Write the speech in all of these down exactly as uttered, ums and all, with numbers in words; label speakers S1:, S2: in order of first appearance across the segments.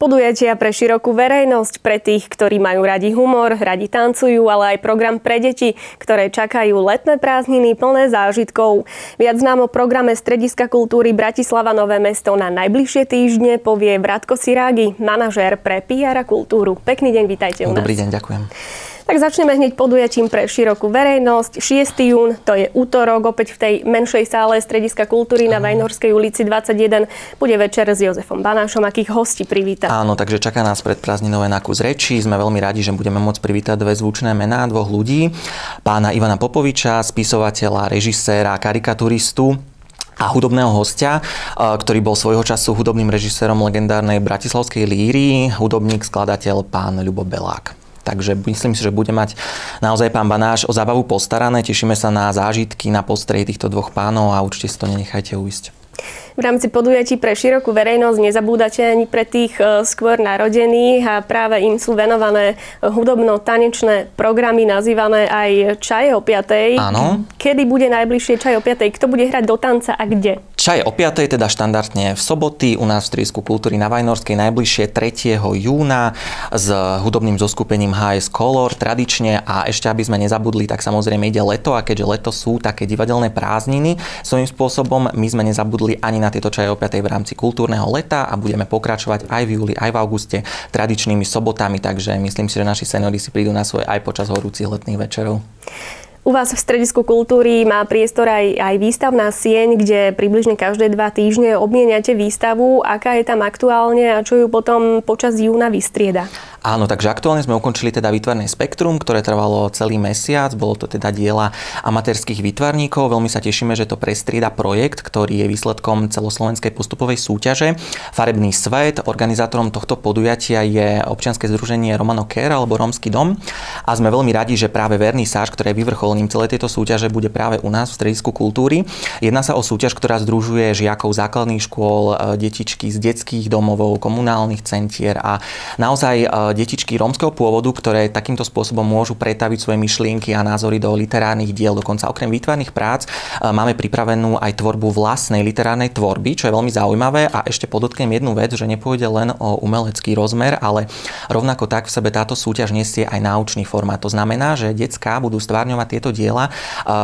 S1: Podujatia pre širokú verejnosť, pre tých, ktorí majú radi humor, radi tancujú, ale aj program pre deti, ktoré čakajú letné prázdniny plné zážitkov. Viac nám o programe Strediska kultúry Bratislava Nové Mesto na najbližšie týždne povie Vratko Sirági, manažér pre pé er a kultúru. Pekný deň, vítajte u nás.
S2: Dobrý deň, ďakujem.
S1: Tak začneme hneď podujatím pre širokú verejnosť. šiesteho júna, to je útorok, opäť v tej menšej sále Strediska kultúry na Vajnorskej ulici dvadsaťjeden. Bude večer s Jozefom Banášom. Akých hostí privítať?
S2: Áno, takže čaká nás predprázdninové na kus rečí. Sme veľmi radi, že budeme môcť privítať dve zvučné mená dvoch ľudí. Pána Ivana Popoviča, spisovateľa, režiséra, karikaturistu a hudobného hostia, ktorý bol svojho času hudobným režisérom legendárnej bratislavskej líry, hudobník, skladateľ pán Ľubo Belák. Takže myslím si, že bude mať naozaj pán Banáš o zábavu postarané. Tešíme sa na zážitky, na postrehy týchto dvoch pánov a určite si to nenechajte uísť.
S1: V rámci podujatí pre širokú verejnosť nezabúdate ani pre tých skôr narodených a práve im sú venované hudobno-tanečné programy nazývané aj Čaj o piatej.
S2: Áno.
S1: Kedy bude najbližšie Čaj o piatej? Kto bude hrať do tanca a kde?
S2: Čaj o piatej teda štandardne v soboty u nás v Stredisku kultúry na Vajnorskej, najbližšie tretieho júna s hudobným zoskupením há es Color tradične. A ešte aby sme nezabudli, tak samozrejme ide leto a keďže leto sú také divadelné prázdniny, svojím spôsobom my sme nezabudli ani na tieto Čaje o piatej v rámci kultúrneho leta a budeme pokračovať aj v júli, aj v auguste tradičnými sobotami, takže myslím si, že naši seniori si prídu na svoje aj počas horúcich letných večerov.
S1: U vás v Stredisku kultúry má priestor aj, aj výstavná sieň, kde približne každé dva týždne obmieniate výstavu. Aká je tam aktuálne a čo ju potom počas júna vystrieda?
S2: Áno, takže aktuálne sme ukončili teda výtvarné spektrum, ktoré trvalo celý mesiac. Bolo to teda diela amatérskych výtvarníkov. Veľmi sa tešíme, že to prestrieda projekt, ktorý je výsledkom celoslovenskej postupovej súťaže Farebný svet. Organizátorom tohto podujatia je občianske združenie Romano Care alebo Rómsky dom. A sme veľmi radi, že práve vernisáž, ktoré je vyvrcholením celej tejto súťaže, bude práve u nás v Stredisku kultúry. Jedná sa o súťaž, ktorá združuje žiakov základných škôl, detičky z detských domovov, komunálnych centier a naozaj detičky rómskeho pôvodu, ktoré takýmto spôsobom môžu pretaviť svoje myšlienky a názory do literárnych diel. Dokonca okrem výtvarných prác máme pripravenú aj tvorbu vlastnej literárnej tvorby, čo je veľmi zaujímavé. A ešte podotknem jednu vec, že nepôjde len o umelecký rozmer, ale rovnako tak v sebe táto súťaž nesie aj náučný formát. To znamená, že decká budú stvárňovať tieto diela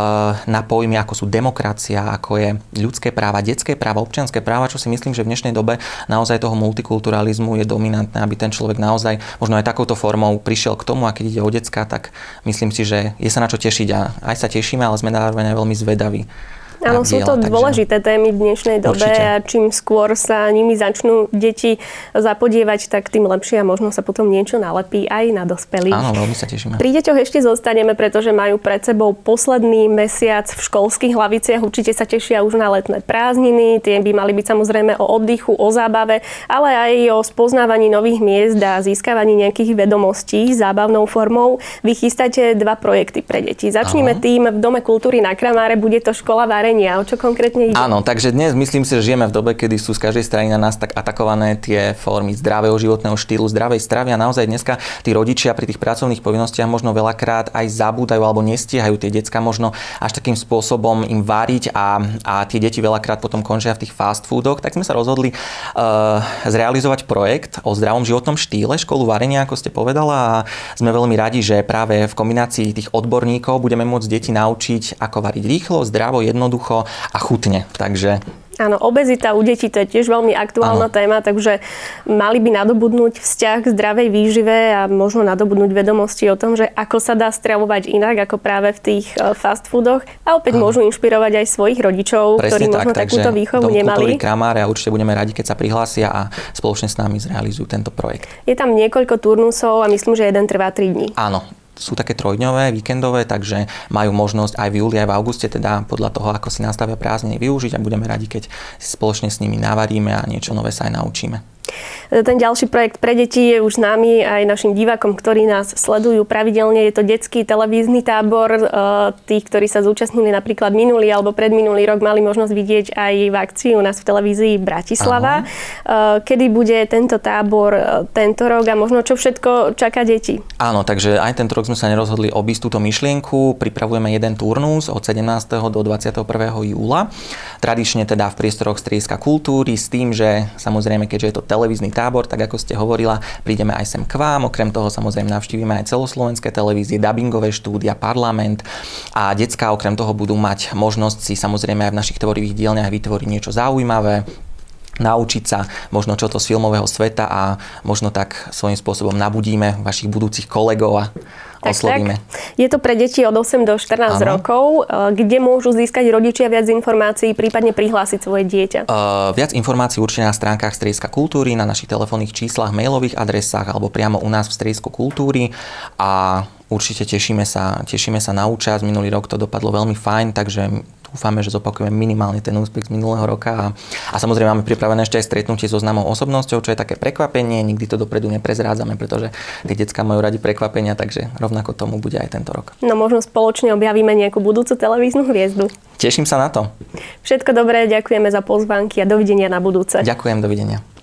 S2: na pojmy, ako sú demokracia, ako je ľudské práva, detské práva, občianske práva, čo si myslím, že v dnešnej dobe naozaj toho multikulturalizmu je dominantné, aby ten človek naozaj možno aj takouto formou prišiel k tomu, a keď ide o decká, tak myslím si, že je sa na čo tešiť a aj sa tešíme, ale sme zároveň aj veľmi zvedaví.
S1: Áno, sú to takže dôležité témy v dnešnej dobe určite. A čím skôr sa nimi začnú deti zapodievať, tak tým lepšie a možno sa potom niečo nalepí aj na dospelých.
S2: Áno, veľmi sa tešíme.
S1: Pri deťoch ešte zostaneme, pretože majú pred sebou posledný mesiac v školských hlaviciach. Určite sa tešia už na letné prázdniny. Tie by mali byť samozrejme o oddychu, o zábave, ale aj o spoznávaní nových miest a získavaní nejakých vedomostí zábavnou formou. Vy chystáte dva projekty pre deti. Začneme Áno. tým v Dome kultúry na Kramáre. Bude to škola varenia. O čo konkrétne ide? Áno,
S2: takže dnes myslím si, že žijeme v dobe, kedy sú z každej strany na nás tak atakované tie formy zdravého životného štýlu, zdravej stravy a naozaj dneska tí rodičia pri tých pracovných povinnostiach možno veľakrát aj zabúdajú alebo nestíhajú tie decká možno až takým spôsobom im variť a, a tie deti veľakrát potom končia v tých fast foodoch. Tak sme sa rozhodli uh, zrealizovať projekt o zdravom životnom štýle, školu varenia, ako ste povedala, a sme veľmi radi, že práve v kombinácii tých odborníkov budeme môcť deti naučiť, ako variť rýchlo, zdravo, jednoducho a chutne. Takže
S1: áno, obezita u detí to je tiež veľmi aktuálna Áno. téma, takže mali by nadobudnúť vzťah k zdravej výžive a možno nadobudnúť vedomosti o tom, že ako sa dá stravovať inak ako práve v tých fast foodoch a opäť Áno. môžu inšpirovať aj svojich rodičov,
S2: Presne
S1: ktorí
S2: tak,
S1: možno takúto výchovu nemali.
S2: Dom kultúry Kramáre a určite budeme radi, keď sa prihlásia a spoločne s nami zrealizujú tento projekt.
S1: Je tam niekoľko turnusov a myslím, že jeden trvá tri dní.
S2: Áno. Sú také trojdňové, víkendové, takže majú možnosť aj v júli, aj v auguste, teda podľa toho, ako si nastavia prázdniny, využiť a budeme radi, keď spoločne s nimi navaríme a niečo nové sa aj naučíme.
S1: Ten ďalší projekt pre deti je už známy aj našim divákom, ktorí nás sledujú pravidelne. Je to detský televízny tábor. Tých, ktorí sa zúčastnili napríklad minulý alebo predminulý rok, mali možnosť vidieť aj v akcii u nás v televízii Bratislava. Aha. Kedy bude tento tábor tento rok a možno čo všetko čaká deti?
S2: Áno, takže aj tento rok sme sa nerozhodli obísť túto myšlienku. Pripravujeme jeden turnus od sedemnásteho do dvadsiateho prvého júla. Tradične teda v priestoroch Strediska kultúry s tým, že samozrejme, keďže je to televízia, televízny tábor, tak ako ste hovorila, prídeme aj sem k vám. Okrem toho samozrejme navštívime aj celoslovenské televízie, dabingové štúdia, parlament a decká okrem toho budú mať možnosť si samozrejme aj v našich tvorivých dielniach vytvoriť niečo zaujímavé, naučiť sa možno čo to z filmového sveta a možno tak svojím spôsobom nabudíme vašich budúcich kolegov a tak, oslovíme. Tak.
S1: Je to pre deti od osem do štrnásť Áno. rokov, kde môžu získať rodičia viac informácií, prípadne prihlásiť svoje dieťa?
S2: Uh, viac informácií určite na stránkach Strediska kultúry, na našich telefónnych číslach, mailových adresách alebo priamo u nás v Stredisku kultúry a určite tešíme sa, tešíme sa na účasť. Minulý rok to dopadlo veľmi fajn, takže dúfame, že zopakujeme minimálne ten úspech z minulého roka a, a samozrejme máme pripravené ešte aj stretnutie so známou osobnosťou, čo je také prekvapenie, nikdy to dopredu neprezrádzame, pretože tie decká majú radi prekvapenia, takže rovnako tomu bude aj tento rok.
S1: No možno spoločne objavíme nejakú budúcu televíznu hviezdu.
S2: Teším sa na to.
S1: Všetko dobré, ďakujeme za pozvánky a dovidenia na budúce.
S2: Ďakujem, dovidenia.